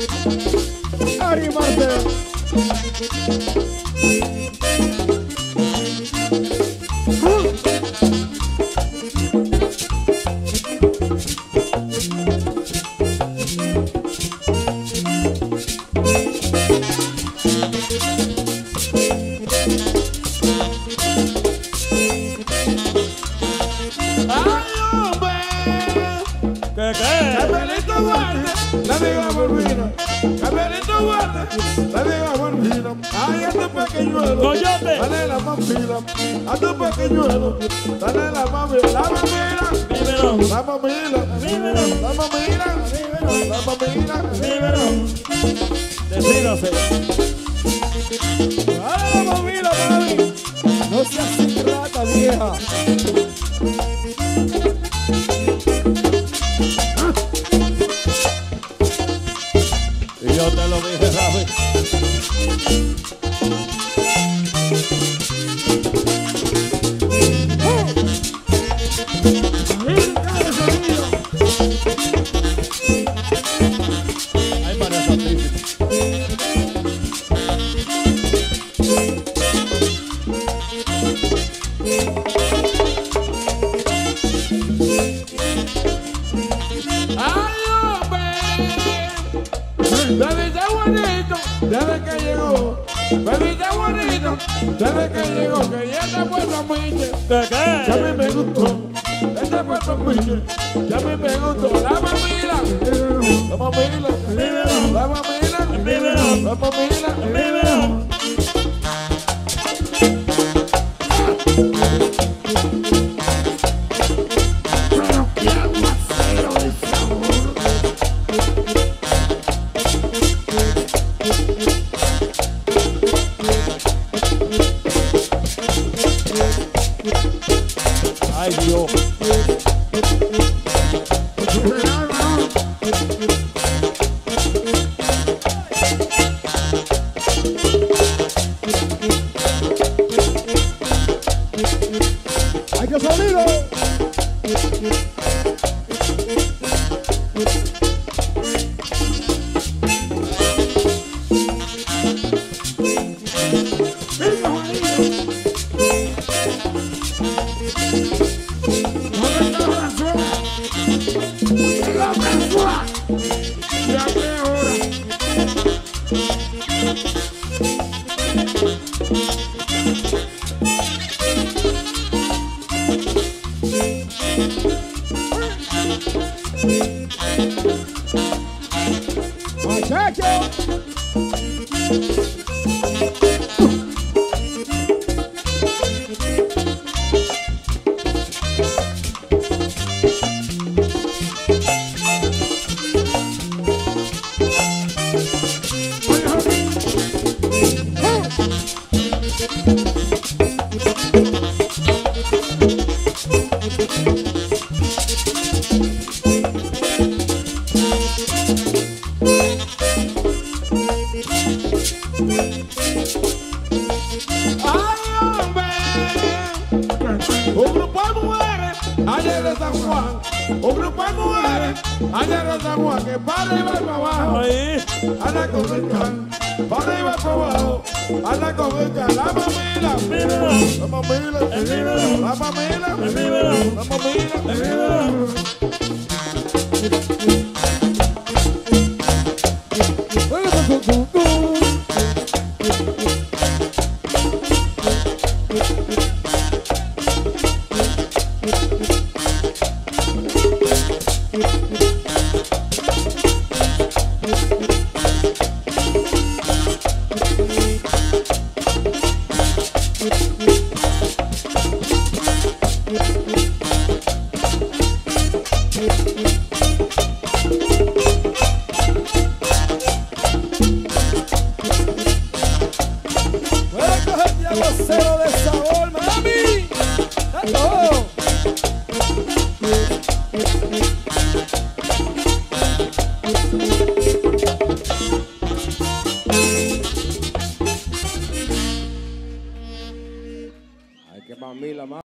Ari Martel. Cabelito Duarte, la diga Barbina. Cabelito Duarte, la diga Barbina. Ay, a tu pequeñuelo, Coyote. dale la mamila. A tu pequeñuelo, dale la mamila. La mamila, Dímelo. la mamila. Dímelo. La mamila, la mamila. Dímelo. Decídase. Dale la mamila, mami. No seas ingrata, vieja. Y yo te lo dije, Rafi. Hay varias artísticas. Ay, hombre, bebita bonito, desde que llegó. Bebita bonito, desde que llegó. Que ya te puesto a mí. ¿Qué? Ya a mí me gustó, este puesto Miche, ya a mí me gustó. La mamila, la mamila, la mamila, la mamila. Dímelo. Ay, Dios. Hay que salirlo. Ya qué hora. Muchacho. Ay, hombre, un grupo de mujeres allá de San Juan, un grupo de mujeres allá de San Juan, que para arriba y para abajo, Ahí. anda con el can, para arriba y para abajo, anda con el can. La mamila, Dímelo. la mamila, Dímelo. la mamila, Dímelo. la mamila. Dímelo. Puedes cogerte aguacero de sabor, mami. ¡Oh! Ay, que para mí la más.